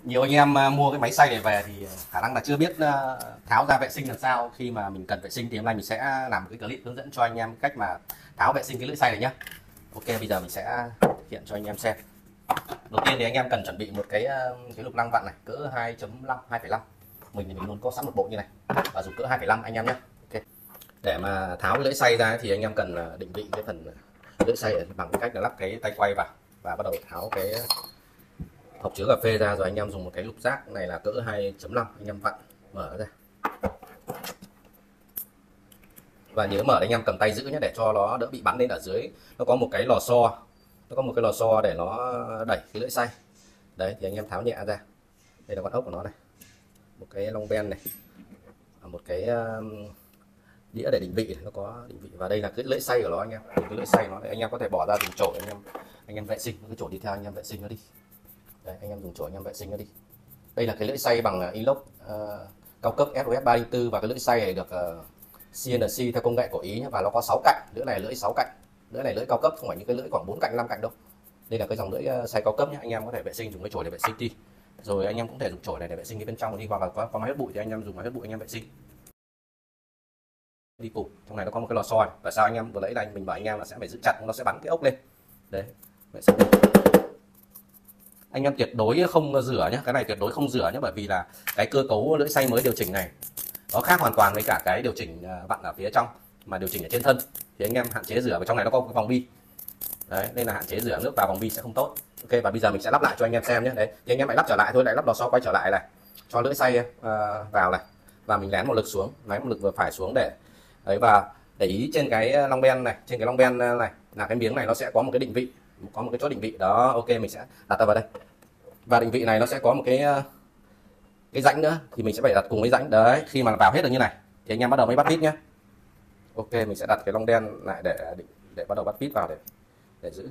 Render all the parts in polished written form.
Nhiều anh em mua cái máy xay này về thì khả năng là chưa biết tháo ra vệ sinh làm sao khi mà mình cần vệ sinh, thì hôm nay mình sẽ làm một cái clip hướng dẫn cho anh em cách mà tháo vệ sinh cái lưỡi xay này nhé. Ok, bây giờ mình sẽ thực hiện cho anh em xem. Đầu tiên thì anh em cần chuẩn bị một cái lục lăng vặn này cỡ 2.5 2,5. Mình thì mình luôn có sẵn một bộ như này và dùng cỡ 2,5 anh em nhé. Ok. Để mà tháo cái lưỡi xay ra thì anh em cần định vị cái phần lưỡi xay bằng cái cách là lắp cái tay quay vào và bắt đầu tháo cái hộp chứa cà phê ra, rồi anh em dùng một cái lục rác này là cỡ 2.5 anh em vặn mở ra. Và nhớ mở anh em cầm tay giữ nhé, để cho nó đỡ bị bắn lên. Ở dưới nó có một cái lò xo, để nó đẩy cái lưỡi xay. Đấy thì anh em tháo nhẹ ra. Đây là con ốc của nó này, một cái long ben này, một cái đĩa để định vị, nó có định vị. Và đây là cái lưỡi xay của nó anh em. Thì cái lưỡi xay nó anh em có thể bỏ ra dùng chổi anh em vệ sinh cái chổi đi theo, anh em vệ sinh nó đi. Đấy, anh em dùng chổi anh em vệ sinh nó đi. Đây là cái lưỡi xay bằng inox cao cấp SOS 304, và cái lưỡi xay này được CNC theo công nghệ của Ý nhé, và nó có 6 cạnh. Lưỡi này lưỡi 6 cạnh, lưỡi này lưỡi cao cấp, không phải những cái lưỡi khoảng 4 cạnh 5 cạnh đâu. Đây là cái dòng lưỡi xay cao cấp nhé. Anh em có thể vệ sinh dùng cái chổi để vệ sinh đi, rồi anh em cũng thể dùng chổi này để vệ sinh cái bên trong đi, hoặc là có máy hút bụi thì anh em dùng máy hút bụi anh em vệ sinh đi cùng. Trong này nó có một cái lò xo này. Tại sao anh em vừa lấy là mình bảo anh em là sẽ phải giữ chặt, nó sẽ bắn cái ốc lên. Đấy, vệ sinh. Anh em tuyệt đối không rửa nhé, cái này tuyệt đối không rửa nhé, bởi vì là cái cơ cấu lưỡi xay mới điều chỉnh này nó khác hoàn toàn với cả cái điều chỉnh vặn ở phía trong, mà điều chỉnh ở trên thân thì anh em hạn chế rửa. Và trong này nó có cái vòng bi đấy, nên là hạn chế rửa nước vào vòng bi sẽ không tốt. Ok, và bây giờ mình sẽ lắp lại cho anh em xem nhé. Đấy thì anh em lại lắp trở lại thôi, lại lắp lò xo quay trở lại này, cho lưỡi xay vào này, và mình lén một lực xuống, lén một lực vừa phải xuống để đấy. Và để ý trên cái long ben này, trên cái long ben này là cái miếng này nó sẽ có một cái định vị, có một cái chỗ định vị đó. Ok, mình sẽ đặt vào đây, và định vị này nó sẽ có một cái rãnh nữa, thì mình sẽ phải đặt cùng với rãnh đấy. Khi mà vào hết được như này thì anh em bắt đầu mới bắt vít nhé. Ok, mình sẽ đặt cái long đen lại để bắt đầu bắt vít vào để giữ.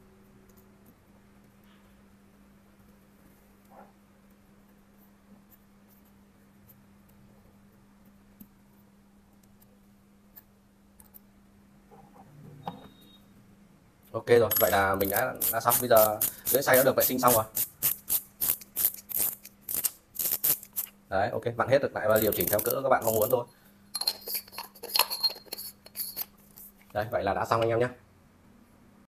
Ok rồi, vậy là mình đã xong. Bây giờ lưỡi xay đã được vệ sinh xong rồi. Đấy, ok, vặn hết được lại và điều chỉnh theo cỡ các bạn mong muốn thôi. Đấy, vậy là đã xong anh em nhé.